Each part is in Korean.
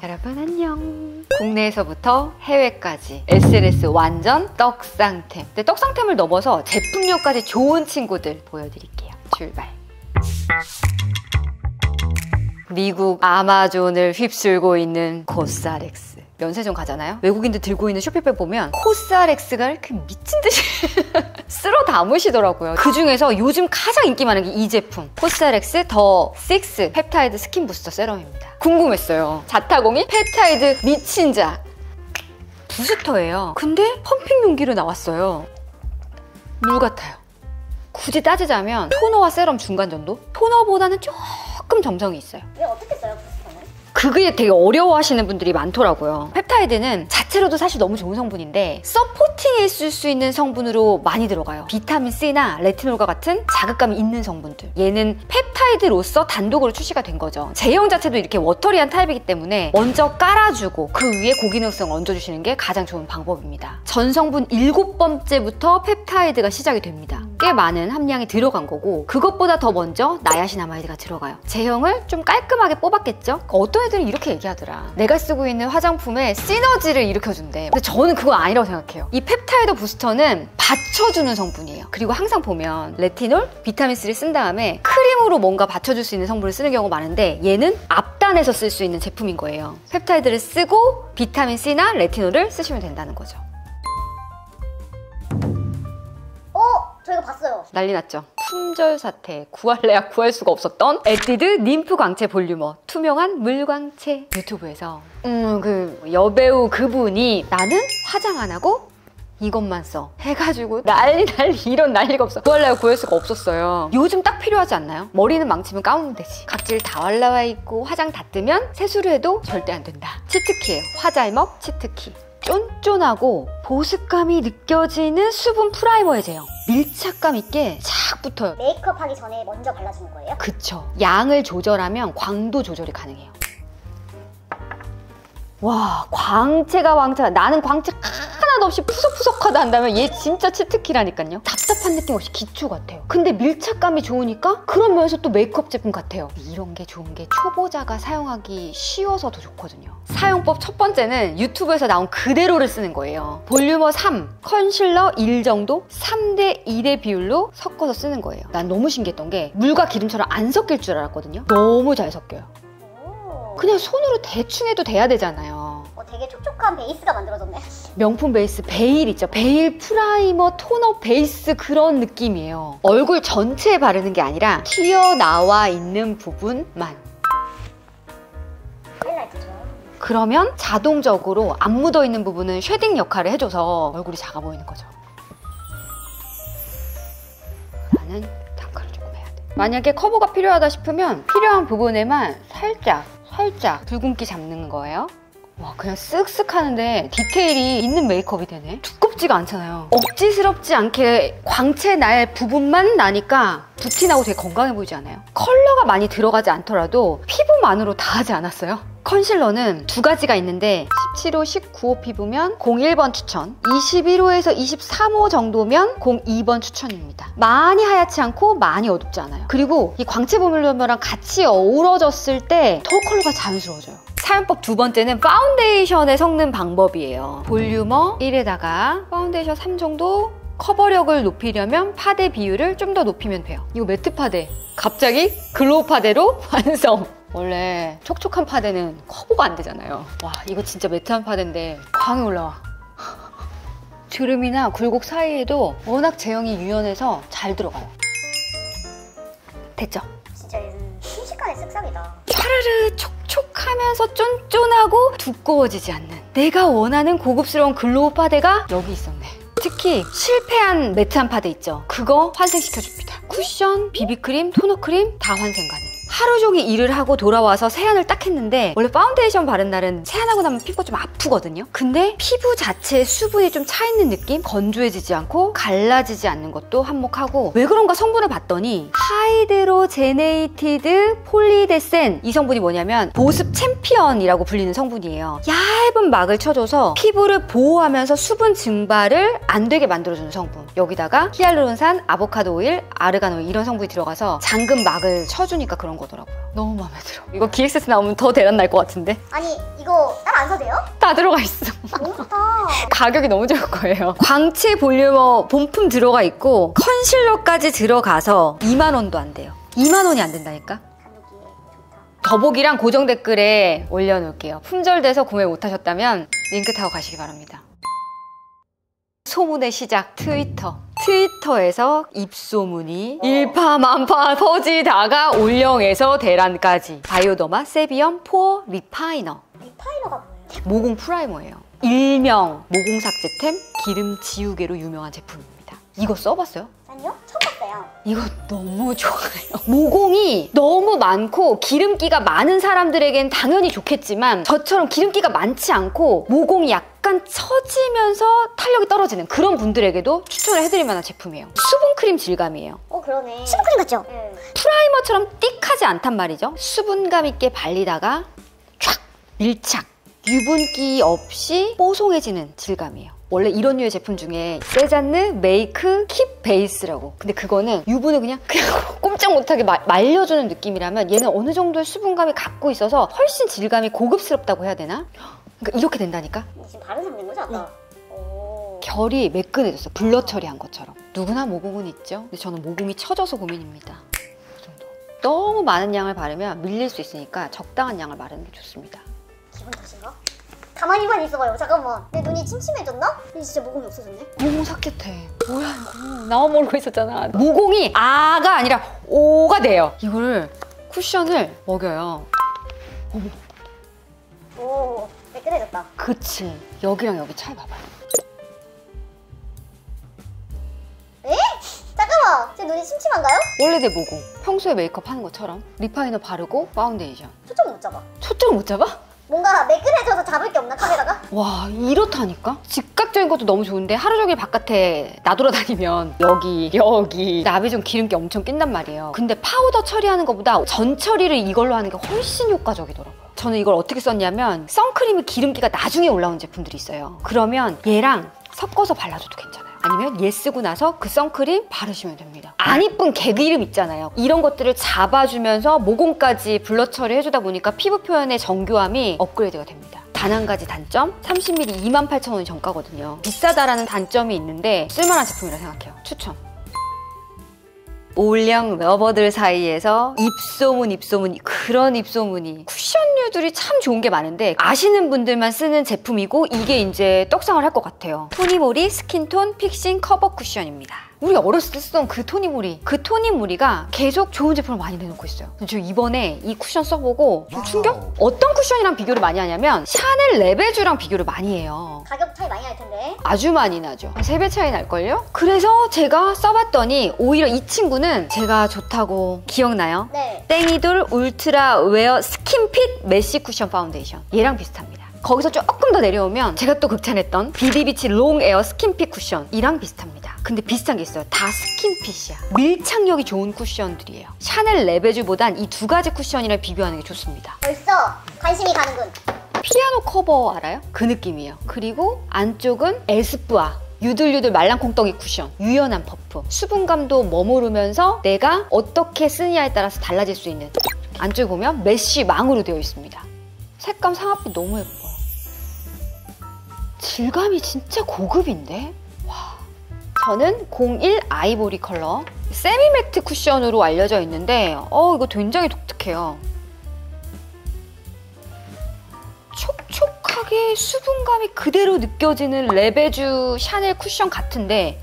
여러분 안녕. 국내에서부터 해외까지 SNS 완전 떡상템. 근데 떡상템을 넘어서 제품력까지 좋은 친구들 보여드릴게요. 출발. 미국 아마존을 휩쓸고 있는 코스알엑스. 면세점 가잖아요? 외국인들 들고 있는 쇼핑백 보면 코스알엑스가 이렇게 미친 듯이 쓸어 담으시더라고요. 그 중에서 요즘 가장 인기 많은 게 이 제품, 코스알엑스 더 6 펩타이드 스킨 부스터 세럼입니다. 궁금했어요. 자타공인 펩타이드 미친자 부스터예요. 근데 펌핑 용기로 나왔어요. 물 같아요. 굳이 따지자면 토너와 세럼 중간 정도? 토너보다는 조금 점성이 있어요. 왜 어떻게 써요, 부스터는? 그게 되게 어려워하시는 분들이 많더라고요. 펩타이드는 자체로도 사실 너무 좋은 성분인데 서포팅해 줄 수 있는 성분으로 많이 들어가요. 비타민 C나 레티놀과 같은 자극감이 있는 성분들. 얘는 펩타이드로서 단독으로 출시가 된 거죠. 제형 자체도 이렇게 워터리한 타입이기 때문에 먼저 깔아주고 그 위에 고기능성을 얹어주시는 게 가장 좋은 방법입니다. 전성분 7번째부터 펩타이드가 시작이 됩니다. 꽤 많은 함량이 들어간 거고 그것보다 더 먼저 나야신아마이드가 들어가요. 제형을 좀 깔끔하게 뽑았겠죠? 어떤 애들은 이렇게 얘기하더라. 내가 쓰고 있는 화장품에 시너지를 일으켜준대. 근데 저는 그건 아니라고 생각해요. 이 펩타이드 부스터는 받쳐주는 성분이에요. 그리고 항상 보면 레티놀, 비타민C를 쓴 다음에 크림으로 뭔가 받쳐줄 수 있는 성분을 쓰는 경우가 많은데 얘는 앞단에서 쓸 수 있는 제품인 거예요. 펩타이드를 쓰고 비타민C나 레티놀을 쓰시면 된다는 거죠. 저희가 봤어요. 난리 났죠? 품절 사태, 구할래야 구할 수가 없었던 에뛰드 림프 광채 볼륨어 투명한 물광채. 유튜브에서 그 여배우 그분이 나는 화장 안 하고 이것만 써 해가지고 난리 이런 난리가 없어. 구할래야 구할 수가 없었어요. 요즘 딱 필요하지 않나요? 머리는 망치면 감으면 되지. 각질 다 올라와 있고 화장 다 뜨면 세수를 해도 절대 안 된다. 치트키예요. 화잘먹 치트키. 쫀쫀하고 보습감이 느껴지는 수분 프라이머의 제형. 밀착감 있게 착 붙어요. 메이크업 하기 전에 먼저 발라주는 거예요? 그쵸. 양을 조절하면 광도 조절이 가능해요. 와, 광채가 나는 광채 하나도 없이 푸석푸석하다 한다면 얘 진짜 치트키라니까요. 답답한 느낌 없이 기초 같아요. 근데 밀착감이 좋으니까 그런 면에서 또 메이크업 제품 같아요. 이런 게 좋은 게 초보자가 사용하기 쉬워서 더 좋거든요. 사용법 첫 번째는 유튜브에서 나온 그대로를 쓰는 거예요. 볼륨어 3, 컨실러 1 정도 3대 1의 비율로 섞어서 쓰는 거예요. 난 너무 신기했던 게 물과 기름처럼 안 섞일 줄 알았거든요. 너무 잘 섞여요. 그냥 손으로 대충 해도 돼야 되잖아요. 되게 촉촉한 베이스가 만들어졌네. 명품 베이스 베일 있죠? 베일 프라이머 토너 베이스 그런 느낌이에요. 얼굴 전체에 바르는 게 아니라 튀어나와 있는 부분만. 하이라이트죠. 그러면 자동적으로 안 묻어있는 부분은 쉐딩 역할을 해줘서 얼굴이 작아 보이는 거죠. 나는 단컬을 조금 해야 돼. 만약에 커버가 필요하다 싶으면 필요한 부분에만 살짝 붉은기 잡는 거예요. 와, 그냥 쓱쓱 하는데 디테일이 있는 메이크업이 되네. 두껍지가 않잖아요. 억지스럽지 않게 광채 날 부분만 나니까 붓티 나고 되게 건강해 보이지 않아요? 컬러가 많이 들어가지 않더라도 피부만으로 다 하지 않았어요? 컨실러는 두 가지가 있는데 17호, 19호 피부면 01번 추천, 21호에서 23호 정도면 02번 추천입니다. 많이 하얗지 않고 많이 어둡지 않아요. 그리고 이 광채 볼륨어랑 같이 어우러졌을 때 더 컬러가 자연스러워져요. 사용법 두 번째는 파운데이션에 섞는 방법이에요. 볼륨어 1에다가 파운데이션 3 정도 커버력을 높이려면 파데 비율을 좀 더 높이면 돼요. 이거 매트 파데. 갑자기 글로우 파데로 완성. 원래 촉촉한 파데는 커버가 안 되잖아요. 와, 이거 진짜 매트한 파데인데 광이 올라와. 주름이나 굴곡 사이에도 워낙 제형이 유연해서 잘 들어가요. 됐죠? 진짜 순식간에 쓱싹이다. 차르르 촉촉하면서 쫀쫀하고 두꺼워지지 않는 내가 원하는 고급스러운 글로우 파데가 여기 있었네. 특히 실패한 매트한 파데 있죠? 그거 환생시켜줍니다. 쿠션, 비비크림, 토너크림 다 환생 가능. 하루 종일 일을 하고 돌아와서 세안을 딱 했는데 원래 파운데이션 바른 날은 세안하고 나면 피부가 좀 아프거든요. 근데 피부 자체에 수분이 좀 차있는 느낌? 건조해지지 않고 갈라지지 않는 것도 한몫하고 왜 그런가 성분을 봤더니 하이드로제네이티드 폴리데센 이 성분이 뭐냐면 보습 챔피언이라고 불리는 성분이에요. 얇은 막을 쳐줘서 피부를 보호하면서 수분 증발을 안 되게 만들어주는 성분. 여기다가 히알루론산, 아보카도 오일, 아르간 오일 이런 성분이 들어가서 잠금 막을 쳐주니까 그런 나온 거더라고요. 너무 마음에 들어. 이거 기획세트 나오면 더 대란 날 것 같은데? 아니 이거 따로 안 사도 돼요? 다 들어가 있어. 너무 좋다. 가격이 너무 좋을 거예요. 광채 볼륨어 본품 들어가 있고 컨실러까지 들어가서 2만 원도 안 돼요. 2만 원이 안 된다니까? 가격이 좋다. 더보기랑 고정 댓글에 올려놓을게요. 품절돼서 구매 못하셨다면 링크 타고 가시기 바랍니다. 소문의 시작 트위터. 트위터에서 입소문이 일파만파 퍼지다가 올영에서 대란까지. 바이오더마 세비엄 포어 리파이너. 리파이너가 뭐예요? 모공 프라이머예요. 일명 모공 삭제템, 기름 지우개로 유명한 제품입니다. 이거 써봤어요? 아니요? 처음 봤어요. 이거 너무 좋아요. 모공이 너무 많고 기름기가 많은 사람들에겐 당연히 좋겠지만 저처럼 기름기가 많지 않고 모공이 약간 처지면서 탄력이 떨어지는 그런 분들에게도 추천을 해드릴 만한 제품이에요. 수분크림 질감이에요. 그러네. 수분크림 같죠? 프라이머처럼 띡하지 않단 말이죠. 수분감 있게 발리다가 촥! 밀착! 유분기 없이 뽀송해지는 질감이에요. 원래 이런 류의 제품 중에 세잔느 메이크 킵 베이스라고. 근데 그거는 유분을 그냥 꼼짝 못하게 말려주는 느낌이라면 얘는 어느 정도의 수분감이 갖고 있어서 훨씬 질감이 고급스럽다고 해야 되나? 그러니까 이렇게 된다니까? 지금 바른 상태인 거죠 아까? 오. 결이 매끈해졌어. 블러 처리한 것처럼. 누구나 모공은 있죠. 근데 저는 모공이 처져서 고민입니다. 그 정도. 너무 많은 양을 바르면 밀릴 수 있으니까 적당한 양을 바르는 게 좋습니다. 기분 탓인가? 가만히만 있어봐요. 잠깐만. 내 눈이 침침해졌나? 근데 진짜 모공이 없어졌네. 모공 삭제템. 뭐야 이거. 나만 모르고 있었잖아. 모공이 아가 아니라 오가 돼요. 이거를 쿠션을 먹여요. 어머. 오, 매끈해졌다. 그치. 여기랑 여기 차이 봐봐요. 에? 잠깐만. 제 눈이 침침한가요? 원래 내 모공. 평소에 메이크업 하는 것처럼 리파이너 바르고 파운데이션. 초점 못 잡아. 초점을 못 잡아? 뭔가 매끈해져서 잡을 게 없나 카메라가? 와 이렇다니까? 즉각적인 것도 너무 좋은데 하루 종일 바깥에 나돌아다니면 여기 나비 좀 기름기 엄청 낀단 말이에요. 근데 파우더 처리하는 것보다 전 처리를 이걸로 하는 게 훨씬 효과적이더라고요. 저는 이걸 어떻게 썼냐면 선크림이 기름기가 나중에 올라온 제품들이 있어요. 그러면 얘랑 섞어서 발라줘도 괜찮아요. 아니면 얘 쓰고 나서 그 선크림 바르시면 됩니다. 안 이쁜 개기름 있잖아요. 이런 것들을 잡아주면서 모공까지 블러 처리해주다 보니까 피부 표현의 정교함이 업그레이드가 됩니다. 단 한 가지 단점, 30ml 28,000원이 정가거든요. 비싸다라는 단점이 있는데 쓸만한 제품이라 생각해요. 추천! 올영 러버들 사이에서 입소문이 그런 입소문이 쿠션류들이 참 좋은 게 많은데 아시는 분들만 쓰는 제품이고 이게 이제 떡상을 할 것 같아요. 토니모리 스킨톤 픽싱 커버 쿠션입니다. 우리 어렸을 때 쓰던 그 토니모리가 계속 좋은 제품을 많이 내놓고 있어요. 저 이번에 이 쿠션 써보고 좀 충격? 어떤 쿠션이랑 비교를 많이 하냐면 샤넬 레베주랑 비교를 많이 해요. 가격 차이 많이 날 텐데. 아주 많이 나죠. 3배 차이 날걸요? 그래서 제가 써봤더니 오히려 이 친구는 제가 좋다고 기억나요? 네. 땡이돌 울트라 웨어 스킨핏 메쉬 쿠션 파운데이션. 얘랑 비슷합니다. 거기서 조금 더 내려오면 제가 또 극찬했던 비디비치 롱 에어 스킨핏 쿠션 이랑 비슷합니다. 근데 비슷한 게 있어요. 다 스킨핏이야. 밀착력이 좋은 쿠션들이에요. 샤넬 레베주보단 이 두 가지 쿠션이랑 비교하는 게 좋습니다. 벌써 관심이 가는군. 피아노 커버 알아요? 그 느낌이에요. 그리고 안쪽은 에스쁘아 유들유들 말랑콩떡이 쿠션, 유연한 퍼프, 수분감도 머무르면서 내가 어떻게 쓰느냐에 따라서 달라질 수 있는. 안쪽에 보면 메쉬 망으로 되어 있습니다. 색감 상합이 너무 예뻐요. 질감이 진짜 고급인데? 와. 저는 01 아이보리 컬러 세미매트 쿠션으로 알려져 있는데 이거 굉장히 독특해요. 촉촉하게 수분감이 그대로 느껴지는 레베주 샤넬 쿠션 같은데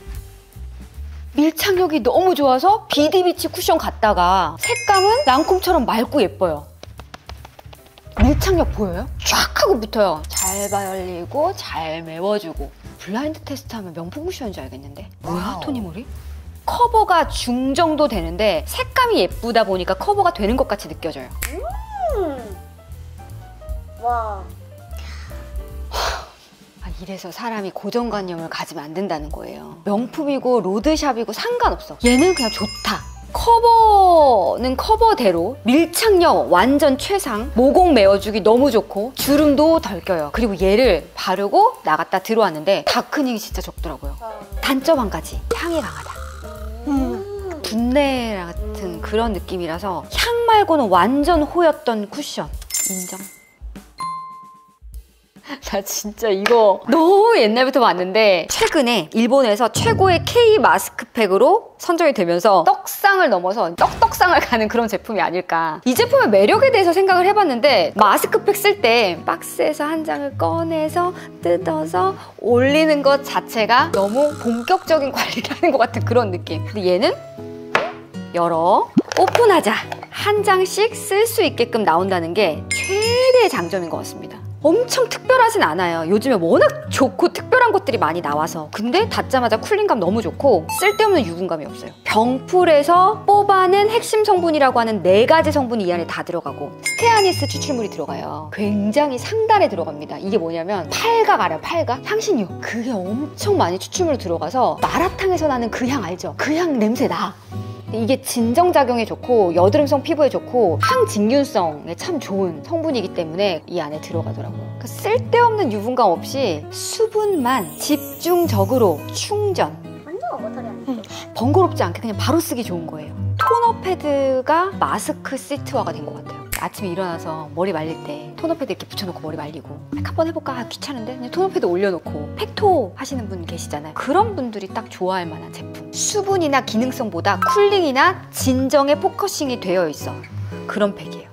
밀착력이 너무 좋아서 비디비치 쿠션 같다가 색감은 랑콤처럼 맑고 예뻐요. 밀착력 보여요? 쫙 하고 붙어요. 잘 발리고 잘 메워주고. 블라인드 테스트하면 명품 쿠션인 줄 알겠는데. 뭐야 토니모리? 커버가 중정도 되는데 색감이 예쁘다 보니까 커버가 되는 것 같이 느껴져요. 와. 이래서 사람이 고정관념을 가지면 안 된다는 거예요. 명품이고 로드샵이고 상관없어. 얘는 그냥 좋다. 커버는 커버대로 밀착력 완전 최상, 모공 메워주기 너무 좋고 주름도 덜 껴요. 그리고 얘를 바르고 나갔다 들어왔는데 다크닝이 진짜 적더라고요. 단점 한 가지, 향이 강하다. 분내 같은 그런 느낌이라서 향 말고는 완전 호였던 쿠션. 인정. 나 진짜 이거 너무 옛날부터 봤는데 최근에 일본에서 최고의 K 마스크팩으로 선정이 되면서 떡상을 넘어서 떡상을 가는 그런 제품이 아닐까. 이 제품의 매력에 대해서 생각을 해봤는데 마스크팩 쓸 때 박스에서 한 장을 꺼내서 뜯어서 올리는 것 자체가 너무 본격적인 관리를 하는 것 같은 그런 느낌. 근데 얘는 열어 오픈하자 한 장씩 쓸 수 있게끔 나온다는 게 최대의 장점인 것 같습니다. 엄청 특별하진 않아요. 요즘에 워낙 좋고 특별한 것들이 많이 나와서. 근데 닫자마자 쿨링감 너무 좋고 쓸데없는 유분감이 없어요. 병풀에서 뽑아낸 핵심 성분이라고 하는 4가지 성분이 이 안에 다 들어가고 스테아니스 추출물이 들어가요. 굉장히 상단에 들어갑니다. 이게 뭐냐면 팔각 알아요? 팔각? 향신료. 그게 엄청 많이 추출물로 들어가서 마라탕에서 나는 그 향 알죠? 그 향 냄새 나. 이게 진정작용에 좋고 여드름성 피부에 좋고 항진균성에 참 좋은 성분이기 때문에 이 안에 들어가더라고요. 그러니까 쓸데없는 유분감 없이 수분만 집중적으로 충전. 완전 워터리 아니에요? 번거롭지 않게 그냥 바로 쓰기 좋은 거예요. 토너 패드가 마스크 시트화가 된 것 같아요. 아침에 일어나서 머리 말릴 때 토너 패드 이렇게 붙여놓고 머리 말리고 한번 해볼까? 귀찮은데? 그냥 토너 패드 올려놓고 팩토 하시는 분 계시잖아요. 그런 분들이 딱 좋아할 만한 제품. 수분이나 기능성보다 쿨링이나 진정에 포커싱이 되어 있어. 그런 팩이에요.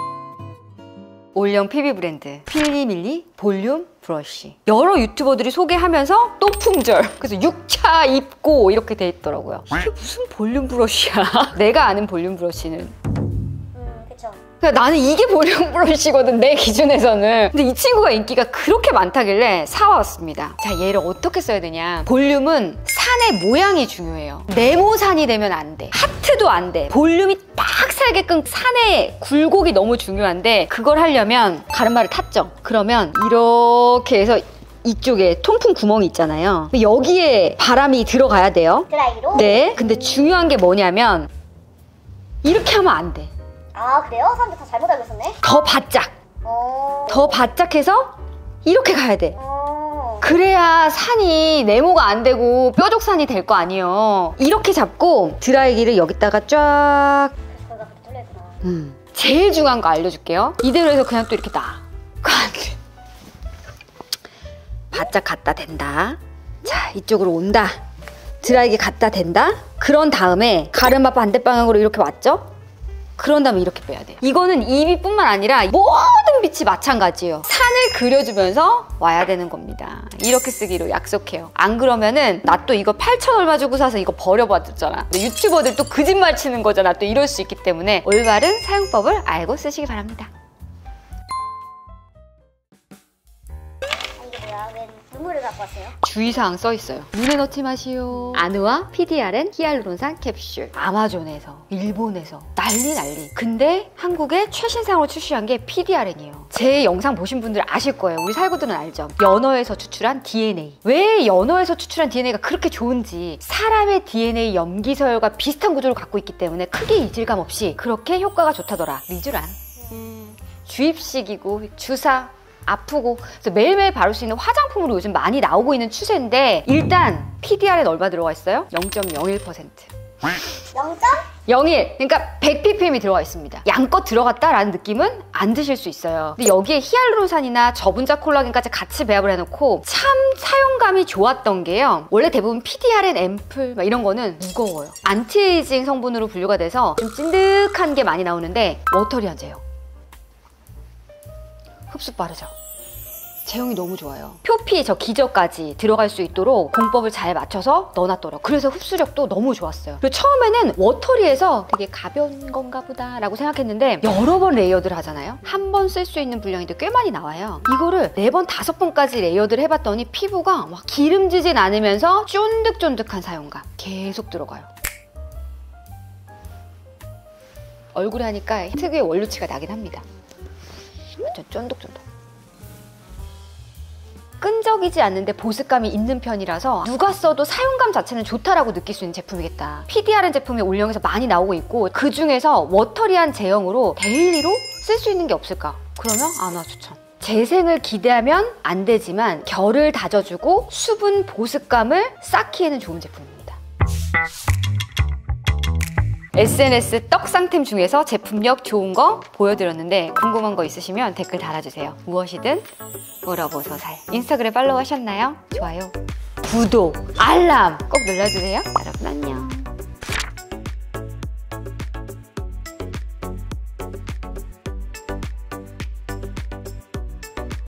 올영 PB 브랜드 필리밀리 볼륨 브러쉬. 여러 유튜버들이 소개하면서 또 품절. 그래서 6차 입고 이렇게 돼 있더라고요. 이게 무슨 볼륨 브러쉬야. 내가 아는 볼륨 브러쉬는 그쵸. 그러니까 나는 이게 볼륨 브러쉬거든, 내 기준에서는. 근데 이 친구가 인기가 그렇게 많다길래 사왔습니다. 자, 얘를 어떻게 써야 되냐. 볼륨은 산의 모양이 중요해요. 네모산이 되면 안 돼. 하트도 안 돼. 볼륨이 딱 살게끔 산의 굴곡이 너무 중요한데 그걸 하려면 가르마를 탔죠. 그러면 이렇게 해서 이쪽에 통풍 구멍이 있잖아요. 여기에 바람이 들어가야 돼요. 드라이로? 네. 근데 중요한 게 뭐냐면 이렇게 하면 안 돼. 아, 그래요? 사람들 다 잘못 알고 있었네? 더 바짝. 더 바짝해서 이렇게 가야 돼. 그래야 산이 네모가 안 되고 뾰족산이 될 거 아니에요. 이렇게 잡고 드라이기를 여기다가 쫙. 그래서 거기가 그렇게 뚫려있구나. 제일 중요한 거 알려줄게요. 이대로 해서 그냥 또 이렇게 놔. 바짝 갖다 댄다. 자, 이쪽으로 온다. 드라이기 갖다 댄다. 그런 다음에 가르마 반대 방향으로 이렇게 왔죠? 그런 다음에 이렇게 빼야 돼요. 이거는 이비뿐만 아니라 모든 빛이 마찬가지예요. 산을 그려주면서 와야 되는 겁니다. 이렇게 쓰기로 약속해요. 안 그러면은 나 또 이거 8,000 얼마 주고 사서 이거 버려봤잖아. 유튜버들 또 거짓말 치는 거잖아. 또 이럴 수 있기 때문에 올바른 사용법을 알고 쓰시기 바랍니다. 이게 뭐야? 웬 눈물을 갖고 왔어요? 주의사항 써있어요. 눈에 넣지 마시오. 아누아 PDRN 히알루론산 캡슐. 아마존에서, 일본에서 난리. 근데 한국에 최신상으로 출시한 게 PDRN이에요. 제 영상 보신 분들 아실 거예요. 우리 살구들은 알죠. 연어에서 추출한 DNA. 왜 연어에서 추출한 DNA가 그렇게 좋은지. 사람의 DNA 염기서열과 비슷한 구조를 갖고 있기 때문에 크게 이질감 없이 그렇게 효과가 좋다더라. 리쥬란. 주입식이고 주사 아프고 그래서 매일매일 바를 수 있는 화장품으로 요즘 많이 나오고 있는 추세인데 일단 PDR에 얼마 들어가 있어요? 0.01%. 0.01. 그러니까 100ppm이 들어가 있습니다. 양껏 들어갔다라는 느낌은 안 드실 수 있어요. 근데 여기에 히알루론산이나 저분자 콜라겐까지 같이 배합을 해놓고 참 사용감이 좋았던 게요. 원래 대부분 PDRN 앰플 막 이런 거는 무거워요. 안티에이징 성분으로 분류가 돼서 좀 찐득한 게 많이 나오는데 워터리한제요. 흡수 빠르죠? 제형이 너무 좋아요. 표피 저 기저까지 들어갈 수 있도록 공법을 잘 맞춰서 넣어놨더라고요. 그래서 흡수력도 너무 좋았어요. 그리고 처음에는 워터리에서 되게 가벼운 건가 보다 라고 생각했는데 여러 번 레이어드를 하잖아요. 한 번 쓸 수 있는 분량인데 꽤 많이 나와요. 이거를 4번, 5번까지 레이어드를 해봤더니 피부가 막 기름지진 않으면서 쫀득쫀득한 사용감 계속 들어가요. 얼굴에 하니까 특유의 원루치가 나긴 합니다. 완전 쫀득쫀득. 끈적이지 않는데 보습감이 있는 편이라서 누가 써도 사용감 자체는 좋다라고 느낄 수 있는 제품이겠다. PDRN 제품이 올영에서 많이 나오고 있고 그 중에서 워터리한 제형으로 데일리로 쓸 수 있는 게 없을까? 그러면 아누아 추천. 재생을 기대하면 안 되지만 결을 다져주고 수분 보습감을 쌓기에는 좋은 제품입니다. SNS 떡상템 중에서 제품력 좋은 거 보여드렸는데 궁금한 거 있으시면 댓글 달아주세요. 무엇이든 물어보소 살. 인스타그램 팔로우 하셨나요? 좋아요, 구독, 알람 꼭 눌러주세요. 여러분 안녕.